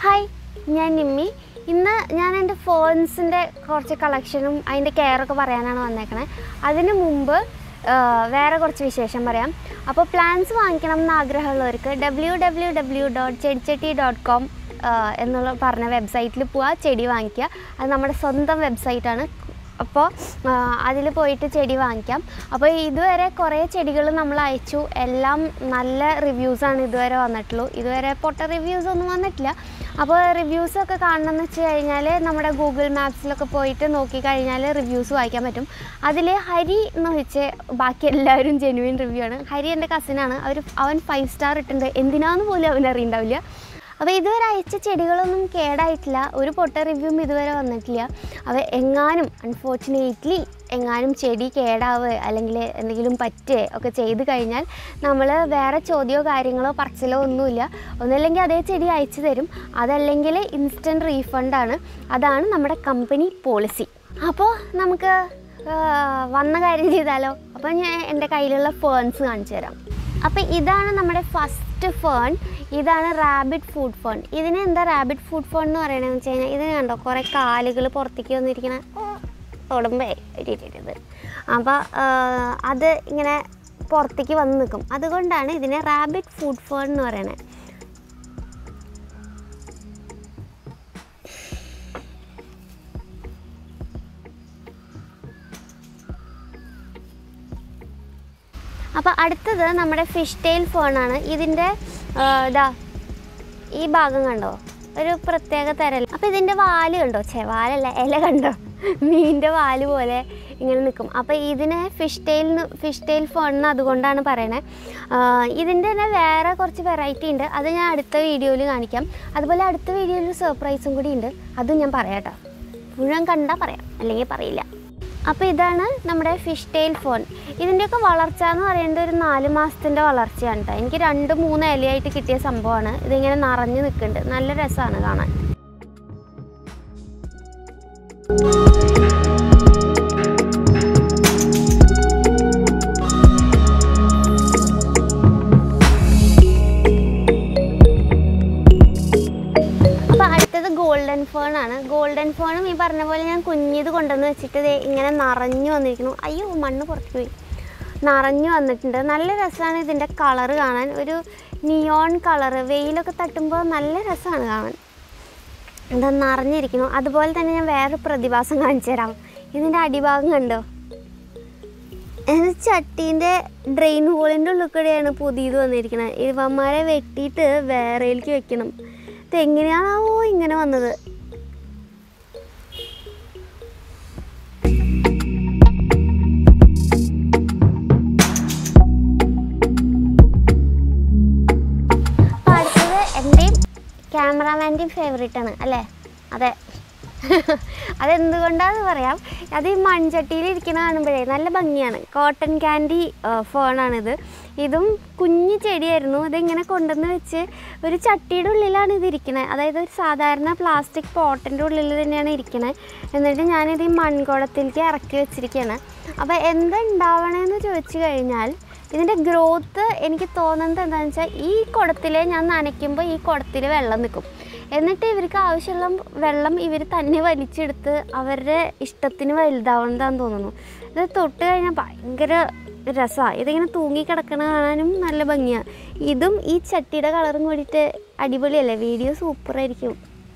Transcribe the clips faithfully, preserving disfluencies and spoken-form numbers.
Hi, ഞാൻ നിമ്മി. ഇന്ന് ഞാൻ എൻ്റെ ഫേൺസിൻ്റെ കുറച്ച് കളക്ഷനും അതിൻ്റെ കെയറൊക്കെ പറയാനാണ് വന്നേക്കണേ. അതിന് മുമ്പ് വേറെ കുറച്ച് വിശേഷം പറയാം. അപ്പോൾ പ്ലാന്റ്സ് വാങ്ങിക്കണം എന്ന് ആഗ്രഹമുള്ളവർക്ക് W W W dot Chedichatti dot com എന്നുള്ള പറഞ്ഞ വെബ്സൈറ്റിൽ പോവുക, ചെടി വാങ്ങിക്കുക. അത് നമ്മുടെ സ്വന്തം വെബ്സൈറ്റാണ്. അപ്പോൾ അതിൽ പോയിട്ട് ചെടി വാങ്ങിക്കാം. അപ്പോൾ ഇതുവരെ കുറേ ചെടികൾ നമ്മൾ അയച്ചു. എല്ലാം നല്ല റിവ്യൂസാണ് ഇതുവരെ വന്നിട്ടുള്ളൂ. ഇതുവരെ പൊട്ട റിവ്യൂസ് ഒന്നും വന്നിട്ടില്ല. അപ്പോൾ റിവ്യൂസൊക്കെ കാണണമെന്ന് വെച്ച് കഴിഞ്ഞാൽ നമ്മുടെ ഗൂഗിൾ മാപ്സിലൊക്കെ പോയിട്ട് നോക്കിക്കഴിഞ്ഞാൽ റിവ്യൂസ് വായിക്കാൻ പറ്റും. അതിൽ ഹരി എന്ന് വെച്ച് ബാക്കി എല്ലാവരും ജെന്യുവിൻ റിവ്യൂ ആണ്. ഹരി എൻ്റെ കസിനാണ്. അവർ അവൻ ഫൈവ് സ്റ്റാർ ഇട്ടിട്ടുണ്ട്. എന്തിനാന്ന് പോലും അവൻ അറിയണ്ടാവില്ല. അപ്പോൾ ഇതുവരെ അയച്ച ചെടികളൊന്നും കേടായിട്ടില്ല. ഒരു പൊട്ട റിവ്യൂവും ഇതുവരെ വന്നിട്ടില്ല. അവ എങ്ങാനും അൺഫോർച്ചുനേറ്റ്ലി എങ്ങാനും ചെടി കേടാവുക അല്ലെങ്കിൽ എന്തെങ്കിലും പറ്റുക ഒക്കെ ചെയ്ത് കഴിഞ്ഞാൽ നമ്മൾ വേറെ ചോദ്യമോ കാര്യങ്ങളോ പറച്ചിലോ ഒന്നുമില്ല. ഒന്നുമില്ലെങ്കിൽ അതേ ചെടി അയച്ചു തരും. അതല്ലെങ്കിൽ ഇൻസ്റ്റൻറ്റ് റീഫണ്ടാണ്. അതാണ് നമ്മുടെ കമ്പനി പോളിസി. അപ്പോൾ നമുക്ക് വന്ന കാര്യം ചെയ്താലോ. അപ്പോൾ ഞാൻ എൻ്റെ കയ്യിലുള്ള ഫേൺസ് കാണിച്ചു തരാം. അപ്പോൾ ഇതാണ് നമ്മുടെ ഫസ്റ്റ് ഫേൺ. ഇതാണ് റാബിറ്റ് ഫുഡ് ഫേൺ. ഇതിന് എന്താ റാബിറ്റ് ഫുഡ് ഫേൺ എന്ന് പറയണതെന്ന് വെച്ച് കഴിഞ്ഞാൽ ഇതിന് കണ്ടോ കുറേ കാലുകൾ പുറത്തേക്ക് വന്നിരിക്കണ തൊടുമ്പേ ഇട്ടിട്ടത്. അപ്പോൾ അത് ഇങ്ങനെ പുറത്തേക്ക് വന്ന് നിൽക്കും. അതുകൊണ്ടാണ് ഇതിനെ റാബിറ്റ് ഫുഡ് ഫേൺ എന്ന് പറയണത്. അപ്പോൾ അടുത്തത് നമ്മുടെ ഫിഷ് ടെയിൽ ഫേണാണ്. ഇതിൻ്റെ ഇതാ ഈ ഭാഗം കണ്ടോ ഒരു പ്രത്യേക തരം. അപ്പോൾ ഇതിൻ്റെ വാല് കണ്ടോ, ചേ വാലല്ല ഇല കണ്ടോ, മീനിൻ്റെ വാല് പോലെ ഇങ്ങനെ നിൽക്കും. അപ്പോൾ ഇതിനെ fish tail fish tail fern എന്ന് അതുകൊണ്ടാണ് പറയണത്. ഇതിൻ്റെ തന്നെ വേറെ കുറച്ച് വെറൈറ്റി ഉണ്ട്. അത് ഞാൻ അടുത്ത വീഡിയോയിൽ കാണിക്കാം. അതുപോലെ അടുത്ത വീഡിയോയിൽ ഒരു സർപ്രൈസും കൂടി ഉണ്ട്. അതും ഞാൻ പറയാം കേട്ടോ. മുഴുവൻ കണ്ടാൽ പറയാം, അല്ലെങ്കിൽ പറയില്ല. അപ്പോൾ ഇതാണ് നമ്മുടെ ഫിഷ് ടെയിൽ ഫേൺ. ഇതിൻ്റെയൊക്കെ വളർച്ച എന്ന് പറയുന്നത് ഒരു നാല് മാസത്തിൻ്റെ വളർച്ചയാണ് കേട്ടോ. എനിക്ക് രണ്ട് മൂന്ന് ഇലയായിട്ട് കിട്ടിയ സംഭവമാണ്. ഇതിങ്ങനെ നിറഞ്ഞു നിൽക്കുന്നുണ്ട്. നല്ല രസമാണ് കാണാൻ. ഗോൾഡൻ ഫേൺ ആണ്. ഗോൾഡൻ ഫേണും ഈ പറഞ്ഞ പോലെ ഞാൻ കുഞ്ഞിത് കൊണ്ടുവന്ന് വെച്ചിട്ട് ഇങ്ങനെ നിറഞ്ഞു വന്നിരിക്കുന്നു. അയ്യോ മണ്ണ് പുറത്തേക്ക് പോയി. നിറഞ്ഞു വന്നിട്ടുണ്ട്. നല്ല രസമാണ് ഇതിൻ്റെ കളറ് കാണാൻ. ഒരു നിയോൺ കളറ്. വെയിലൊക്കെ തട്ടുമ്പോൾ നല്ല രസമാണ് കാണാൻ. എന്താ നിറഞ്ഞിരിക്കുന്നു. അതുപോലെ തന്നെ ഞാൻ വേറെ പ്രതിഭാസം കാണിച്ചു തരാം. ഇതിൻ്റെ അടിഭാഗം കണ്ടോ, ചട്ടീൻ്റെ ഡ്രെയിൻ ഹോളിൻ്റെ ഉള്ളിൽ കൂടെയാണ് പുതിയത് വന്നിരിക്കുന്നത്. ഇവന്മാരെ വെട്ടിയിട്ട് വേറെയിലേക്ക് വെക്കണം. ഇതെങ്ങനെയാണാവോ ഇങ്ങനെ വന്നത്. അടുത്തത് എൻ്റെയും ക്യാമറാമാൻ്റെയും ഫേവറേറ്റാണ് അല്ലേ? അതെ. അതെന്തുകൊണ്ടാണെന്ന് പറയാം. അത് ഈ മൺചട്ടിയിൽ ഇരിക്കുന്ന കാണുമ്പോഴേ നല്ല ഭംഗിയാണ്. കോട്ടൺ ക്യാൻഡി ഫേണാണിത്. ഇതും കുഞ്ഞു ചെടിയായിരുന്നു. ഇതിങ്ങനെ കൊണ്ടുവന്ന് വെച്ച് ഒരു ചട്ടിയുടെ ഉള്ളിലാണ് ഇത് ഇരിക്കുന്നത്. അതായത് ഒരു സാധാരണ പ്ലാസ്റ്റിക് പോട്ടിൻ്റെ ഉള്ളിൽ തന്നെയാണ് ഇരിക്കുന്നത്. എന്നിട്ട് ഞാനിത് ഈ മൺകുടത്തിലേക്ക് ഇറക്കി വെച്ചിരിക്കുകയാണ്. അപ്പോൾ എന്താ ഉണ്ടാവണമെന്ന് ചോദിച്ചു കഴിഞ്ഞാൽ ഇതിൻ്റെ ഗ്രോത്ത് എനിക്ക് തോന്നുന്നത് എന്താണെന്ന് വെച്ചാൽ ഈ കുടത്തിൽ ഞാൻ നനയ്ക്കുമ്പോൾ ഈ കുടത്തിൽ വെള്ളം നിൽക്കും. എന്നിട്ട് ഇവർക്ക് ആവശ്യമുള്ള വെള്ളം ഇവർ തന്നെ വലിച്ചെടുത്ത് അവരുടെ ഇഷ്ടത്തിന് വലുതാവുന്നതാണെന്ന് തോന്നുന്നു. ഇത് തൊട്ട് കഴിഞ്ഞാൽ ഭയങ്കര രസമാണ്. ഇതിങ്ങനെ തൂങ്ങിക്കിടക്കണ കാണാനും നല്ല ഭംഗിയാണ്. ഇതും ഈ ചട്ടിയുടെ കളറും കൂടിയിട്ട് അടിപൊളിയല്ലേ? വീഡിയോ സൂപ്പറായിരിക്കും.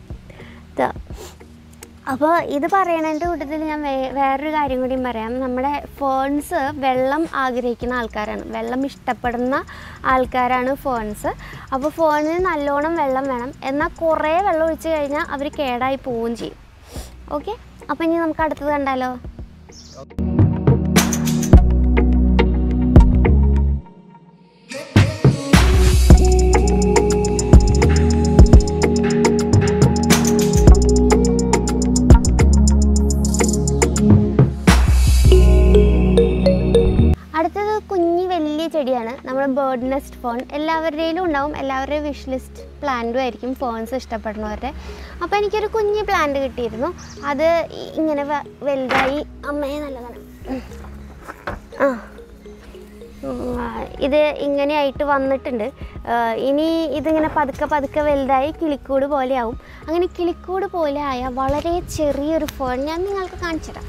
അപ്പോൾ ഇത് പറയണതിൻ്റെ കൂട്ടത്തിൽ ഞാൻ വേ വേറൊരു കാര്യം കൂടിയും പറയാം. നമ്മുടെ ഫേൺസ് വെള്ളം ആഗ്രഹിക്കുന്ന ആൾക്കാരാണ്. വെള്ളം ഇഷ്ടപ്പെടുന്ന ആൾക്കാരാണ് ഫേൺസ്. അപ്പോൾ ഫേണിന് നല്ലോണം വെള്ളം വേണം. എന്നാൽ കുറേ വെള്ളം ഒഴിച്ച് കഴിഞ്ഞാൽ അവർ കേടായി പോവുകയും ചെയ്യും. ഓക്കെ, അപ്പോൾ ഇനി നമുക്ക് അടുത്തത് കണ്ടാലോ. അടുത്തത് കുഞ്ഞി വലിയ ചെടിയാണ്. നമ്മുടെ ബേർഡ് നെസ്റ്റ് ഫേൺ. എല്ലാവരുടെയിലും ഉണ്ടാവും. എല്ലാവരുടെയും വിഷ് ലിസ്റ്റ് പ്ലാന്റും ആയിരിക്കും ഫേൺസ് ഇഷ്ടപ്പെടുന്നവരുടെ. അപ്പോൾ എനിക്കൊരു കുഞ്ഞി പ്ലാന്റ് കിട്ടിയിരുന്നു. അത് ഇങ്ങനെ വലുതായി. അമ്മയെ നല്ലതാണ്. ആ ഇത് ഇങ്ങനെയായിട്ട് വന്നിട്ടുണ്ട്. ഇനി ഇതിങ്ങനെ പതുക്കെ പതുക്കെ വലുതായി കിളിക്കൂട് പോലെ ആവും. അങ്ങനെ കിളിക്കൂട് പോലെ ആയ വളരെ ചെറിയൊരു ഫേൺ ഞാൻ നിങ്ങൾക്ക് കാണിച്ചു തരാം.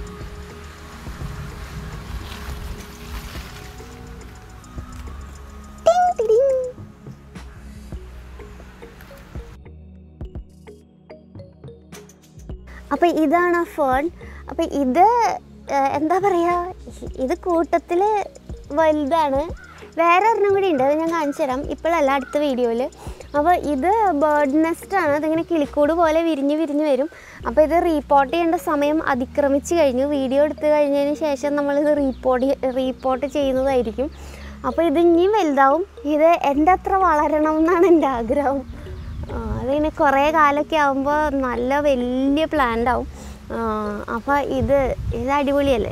അപ്പോൾ ഇതാണ് ഫേൺ. അപ്പോൾ ഇത് എന്താ പറയുക, ഇത് കൂട്ടത്തിൽ വലുതാണ്. വേറെ ഒരെണ്ണം കൂടി ഉണ്ട്, അത് ഞാൻ കാണിച്ചു തരാം, ഇപ്പോഴല്ല അടുത്ത വീഡിയോയിൽ. അപ്പോൾ ഇത് ബേർഡ് നെസ്റ്റാണ്. അതിങ്ങനെ കിളിക്കൂട് പോലെ വിരിഞ്ഞ് വിരിഞ്ഞ് വരും. അപ്പോൾ ഇത് റീപ്പോർട്ട് ചെയ്യേണ്ട സമയം അതിക്രമിച്ച് കഴിഞ്ഞു. വീഡിയോ എടുത്തു കഴിഞ്ഞതിന് ശേഷം നമ്മളിത് റീപ്പോർട്ട് റീപ്പോർട്ട് ചെയ്യുന്നതായിരിക്കും. അപ്പോൾ ഇത് ഇനിയും വലുതാവും. ഇത് എൻ്റെ അത്ര വളരണം എന്നാണ് എൻ്റെ ആഗ്രഹം. അതിങ്ങനെ കുറേ കാലമൊക്കെ ആകുമ്പോൾ നല്ല വലിയ പ്ലാന്റ് ആവും. അപ്പോൾ ഇത് ഇത് അടിപൊളിയല്ലേ.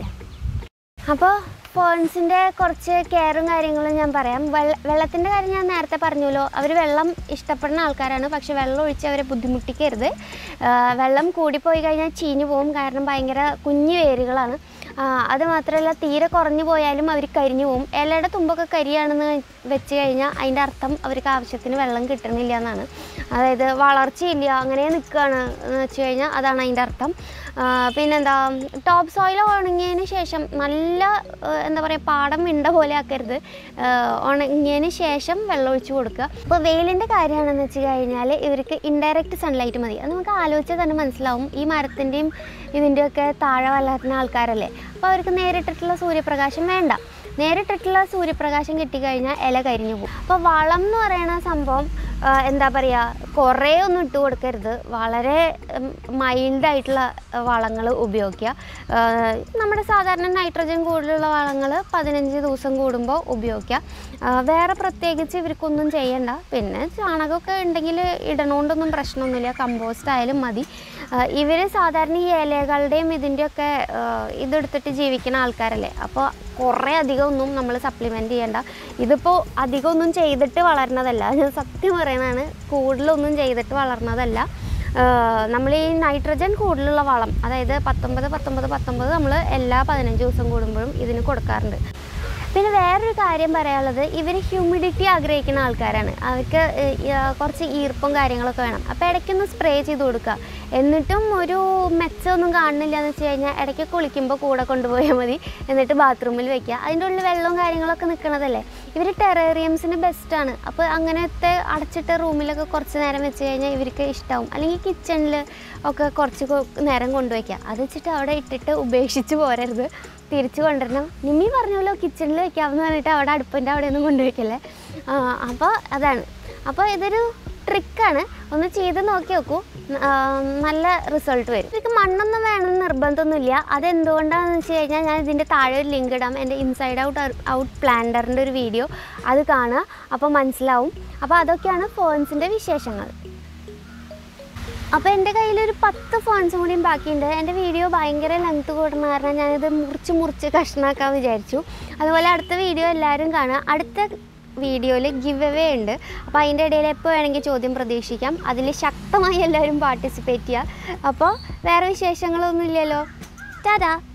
അപ്പോൾ ഫേൺസിൻ്റെ കുറച്ച് കെയറും കാര്യങ്ങളും ഞാൻ പറയാം. വെള്ള വെള്ളത്തിൻ്റെ കാര്യം ഞാൻ നേരത്തെ പറഞ്ഞല്ലോ. അവർ വെള്ളം ഇഷ്ടപ്പെടുന്ന ആൾക്കാരാണ്, പക്ഷെ വെള്ളം ഒഴിച്ച് അവരെ ബുദ്ധിമുട്ടിക്കരുത്. വെള്ളം കൂടിപ്പോയി കഴിഞ്ഞാൽ ചീഞ്ഞു പോകും, കാരണം ഭയങ്കര കുഞ്ഞു വേരുകളാണ്. അതുമാത്രമല്ല തീരെ കുറഞ്ഞു പോയാലും അവർ കരിഞ്ഞു പോകും. ഇലയുടെ തുമ്പൊക്കെ കരിയാണെന്ന് വെച്ച് കഴിഞ്ഞാൽ അതിൻ്റെ അർത്ഥം അവർക്ക് ആവശ്യത്തിന് വെള്ളം കിട്ടണില്ല എന്നാണ്. അതായത് വളർച്ചയില്ല, അങ്ങനെ നിൽക്കുകയാണ് എന്ന് വെച്ച് കഴിഞ്ഞാൽ അതാണ് അതിൻ്റെ അർത്ഥം. പിന്നെന്താ, ടോപ്പ് സോയിൽ ഉണങ്ങിയതിന് ശേഷം നല്ല എന്താ പറയുക പാടം മിണ്ട പോലെ ആക്കരുത്. ഉണങ്ങിയതിന് ശേഷം വെള്ളം ഒഴിച്ച് കൊടുക്കുക. അപ്പോൾ വെയിലിൻ്റെ കാര്യമാണെന്ന് വെച്ച് കഴിഞ്ഞാൽ ഇവർക്ക് ഇൻഡയറക്റ്റ് സൺലൈറ്റ് മതി. അത് നമുക്ക് ആലോചിച്ചാൽ തന്നെ മനസ്സിലാവും. ഈ മരത്തിൻ്റെയും ഇതിൻ്റെയൊക്കെ താഴെ വളർത്തുന്ന ആൾക്കാരല്ലേ, അപ്പോൾ അവർക്ക് നേരിട്ടിട്ടുള്ള സൂര്യപ്രകാശം വേണ്ട. നേരിട്ടിട്ടുള്ള സൂര്യപ്രകാശം കിട്ടിക്കഴിഞ്ഞാൽ ഇല കരിഞ്ഞു പോകും. അപ്പോൾ വളം എന്ന് പറയുന്ന സംഭവം എന്താ പറയുക, കുറേ ഒന്നും ഇട്ട് കൊടുക്കരുത്. വളരെ മൈൽഡായിട്ടുള്ള വളങ്ങൾ ഉപയോഗിക്കുക. നമ്മുടെ സാധാരണ നൈട്രജൻ കൂടുതലുള്ള വളങ്ങൾ പതിനഞ്ച് ദിവസം കൂടുമ്പോൾ ഉപയോഗിക്കുക. വേറെ പ്രത്യേകിച്ച് ഇവർക്കൊന്നും ചെയ്യണ്ട. പിന്നെ ചാണകമൊക്കെ ഉണ്ടെങ്കിൽ ഇടണോണ്ടൊന്നും പ്രശ്നമൊന്നുമില്ല, കമ്പോസ്റ്റ് ആയാലും മതി. ഇവർ സാധാരണ ഈ ഇലകളുടെയും ഇതിൻ്റെയൊക്കെ ഇതെടുത്തിട്ട് ജീവിക്കുന്ന ആൾക്കാരല്ലേ, അപ്പോൾ കുറേ അധികം ഒന്നും നമ്മൾ സപ്ലിമെൻറ്റ് ചെയ്യേണ്ട. ഇതിപ്പോൾ അധികമൊന്നും ചെയ്തിട്ട് വളർന്നതല്ല, ഞാൻ സത്യം പറയണതാണ്, കൂടുതലൊന്നും ചെയ്തിട്ട് വളർന്നതല്ല. നമ്മൾ ഈ നൈട്രജൻ കൂടുതലുള്ള വളം, അതായത് പത്തൊമ്പത് പത്തൊമ്പത് പത്തൊമ്പത് നമ്മൾ എല്ലാ പതിനഞ്ച് ദിവസം കൂടുമ്പോഴും ഇതിന് കൊടുക്കാറുണ്ട്. പിന്നെ വേറൊരു കാര്യം പറയാനുള്ളത്, ഇവർ ഹ്യൂമിഡിറ്റി ആഗ്രഹിക്കുന്ന ആൾക്കാരാണ്. അവർക്ക് കുറച്ച് ഈർപ്പും കാര്യങ്ങളൊക്കെ വേണം. അപ്പോൾ ഇടയ്ക്കൊന്ന് സ്പ്രേ ചെയ്ത് കൊടുക്കുക. എന്നിട്ടും ഒരു മെച്ചമൊന്നും കാണുന്നില്ല എന്ന് വെച്ച് കഴിഞ്ഞാൽ ഇടയ്ക്ക് കുളിക്കുമ്പോൾ കൂടെ കൊണ്ടുപോയാൽ മതി. എന്നിട്ട് ബാത്റൂമിൽ വെക്കുക. അതിൻ്റെ ഉള്ളിൽ വെള്ളവും കാര്യങ്ങളൊക്കെ നിൽക്കണതല്ലേ. ഇവർ ടെറേറിയംസിന് ബെസ്റ്റാണ്. അപ്പോൾ അങ്ങനത്തെ അടച്ചിട്ട റൂമിലൊക്കെ കുറച്ച് നേരം വെച്ച് കഴിഞ്ഞാൽ ഇവർക്ക് ഇഷ്ടമാവും. അല്ലെങ്കിൽ കിച്ചണിൽ ഒക്കെ കുറച്ച് നേരം കൊണ്ടുവയ്ക്കുക. അത് വെച്ചിട്ട് അവിടെ ഇട്ടിട്ട് ഉപേക്ഷിച്ച് പോരരുത്, തിരിച്ചു കൊണ്ടുവരണം. നിമ്മി പറഞ്ഞല്ലോ കിച്ചണിൽ വെക്കാമെന്ന് പറഞ്ഞിട്ട് അവിടെ അടുപ്പിൻ്റെ അവിടെയൊന്നും കൊണ്ടുവയ്ക്കല്ലേ. അപ്പോൾ അതാണ്. അപ്പോൾ ഇതൊരു ട്രിക്കാണ്, ഒന്ന് ചെയ്ത് നോക്കി നോക്കൂ, നല്ല റിസൾട്ട് വരും. എനിക്ക് മണ്ണൊന്നും വേണമെന്ന് നിർബന്ധമൊന്നുമില്ല. അതെന്തുകൊണ്ടാണെന്ന് വെച്ച് കഴിഞ്ഞാൽ ഞാൻ ഇതിൻ്റെ താഴെ ഒരു ലിങ്ക് ഇടാം, എൻ്റെ ഇൻസൈഡ് ഔട്ട് ഔട്ട് പ്ലാന്ററിൻ്റെ ഒരു വീഡിയോ, അത് കാണുക, അപ്പോൾ മനസ്സിലാവും. അപ്പോൾ അതൊക്കെയാണ് ഫേൺസിൻ്റെ വിശേഷങ്ങൾ. അപ്പോൾ എൻ്റെ കയ്യിലൊരു പത്ത് ഫോൺസും കൂടിയും ബാക്കിയുണ്ട്. എൻ്റെ വീഡിയോ ഭയങ്കര ലെങ്ത്ത് കൂടുന്ന കാരണം ഞാനിത് മുറിച്ച് മുറിച്ച് കഷ്ണാക്കാൻ വിചാരിച്ചു. അതുപോലെ അടുത്ത വീഡിയോ എല്ലാവരും കാണുക. അടുത്ത വീഡിയോയിൽ ഗിവ് അവേ ഉണ്ട്. അപ്പോൾ അതിൻ്റെ ഇടയിൽ എപ്പോൾ വേണമെങ്കിൽ ചോദ്യം പ്രതീക്ഷിക്കാം. അതിൽ ശക്തമായി എല്ലാവരും പാർട്ടിസിപ്പേറ്റ് ചെയ്യുക. അപ്പോൾ വേറെ വിശേഷങ്ങളൊന്നുമില്ലല്ലോ. ടാറ്റാ.